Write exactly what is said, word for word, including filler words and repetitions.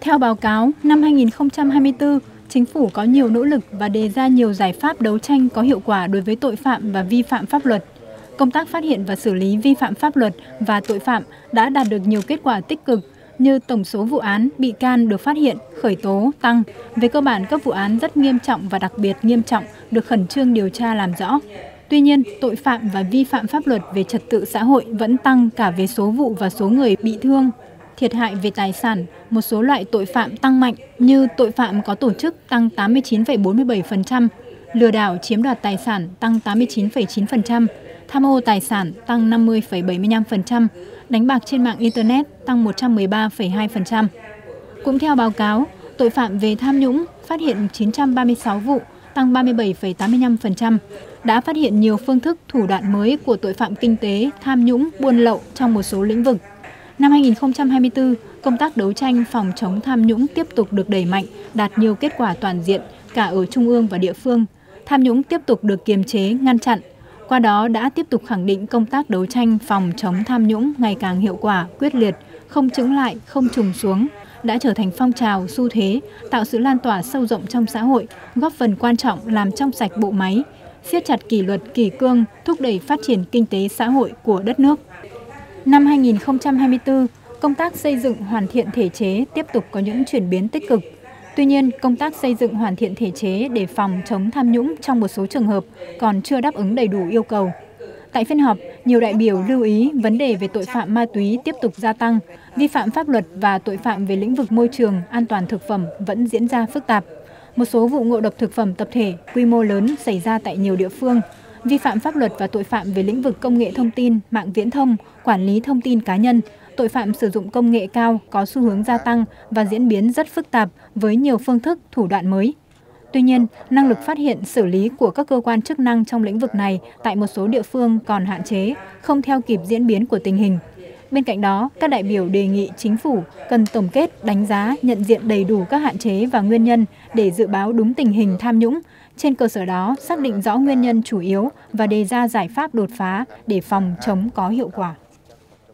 Theo báo cáo, năm hai nghìn không trăm hai mươi tư, Chính phủ có nhiều nỗ lực và đề ra nhiều giải pháp đấu tranh có hiệu quả đối với tội phạm và vi phạm pháp luật. Công tác phát hiện và xử lý vi phạm pháp luật và tội phạm đã đạt được nhiều kết quả tích cực, như tổng số vụ án, bị can được phát hiện, khởi tố, tăng. Về cơ bản, các vụ án rất nghiêm trọng và đặc biệt nghiêm trọng được khẩn trương điều tra làm rõ. Tuy nhiên, tội phạm và vi phạm pháp luật về trật tự xã hội vẫn tăng cả về số vụ và số người bị thương. Thiệt hại về tài sản, một số loại tội phạm tăng mạnh như tội phạm có tổ chức tăng tám mươi chín phẩy bốn mươi bảy phần trăm, lừa đảo chiếm đoạt tài sản tăng tám mươi chín phẩy chín phần trăm, tham ô tài sản tăng năm mươi phẩy bảy mươi lăm phần trăm, đánh bạc trên mạng Internet tăng một trăm mười ba phẩy hai phần trăm. Cũng theo báo cáo, tội phạm về tham nhũng phát hiện chín trăm ba mươi sáu vụ, tăng ba mươi bảy phẩy tám mươi lăm phần trăm, đã phát hiện nhiều phương thức thủ đoạn mới của tội phạm kinh tế, tham nhũng, buôn lậu trong một số lĩnh vực. Năm hai nghìn không trăm hai mươi tư, công tác đấu tranh phòng chống tham nhũng tiếp tục được đẩy mạnh, đạt nhiều kết quả toàn diện cả ở trung ương và địa phương. Tham nhũng tiếp tục được kiềm chế, ngăn chặn. Qua đó đã tiếp tục khẳng định công tác đấu tranh phòng chống tham nhũng ngày càng hiệu quả, quyết liệt, không chững lại, không trùng xuống, đã trở thành phong trào, xu thế, tạo sự lan tỏa sâu rộng trong xã hội, góp phần quan trọng làm trong sạch bộ máy, siết chặt kỷ luật, kỷ cương, thúc đẩy phát triển kinh tế xã hội của đất nước. Năm hai nghìn không trăm hai mươi tư, công tác xây dựng hoàn thiện thể chế tiếp tục có những chuyển biến tích cực. Tuy nhiên, công tác xây dựng hoàn thiện thể chế để phòng chống tham nhũng trong một số trường hợp còn chưa đáp ứng đầy đủ yêu cầu. Tại phiên họp, nhiều đại biểu lưu ý vấn đề về tội phạm ma túy tiếp tục gia tăng, vi phạm pháp luật và tội phạm về lĩnh vực môi trường, an toàn thực phẩm vẫn diễn ra phức tạp. Một số vụ ngộ độc thực phẩm tập thể quy mô lớn xảy ra tại nhiều địa phương. Vi phạm pháp luật và tội phạm về lĩnh vực công nghệ thông tin, mạng viễn thông, quản lý thông tin cá nhân, tội phạm sử dụng công nghệ cao có xu hướng gia tăng và diễn biến rất phức tạp với nhiều phương thức, thủ đoạn mới. Tuy nhiên, năng lực phát hiện, xử lý của các cơ quan chức năng trong lĩnh vực này tại một số địa phương còn hạn chế, không theo kịp diễn biến của tình hình. Bên cạnh đó, các đại biểu đề nghị Chính phủ cần tổng kết, đánh giá, nhận diện đầy đủ các hạn chế và nguyên nhân để dự báo đúng tình hình tham nhũng. Trên cơ sở đó, xác định rõ nguyên nhân chủ yếu và đề ra giải pháp đột phá để phòng chống có hiệu quả.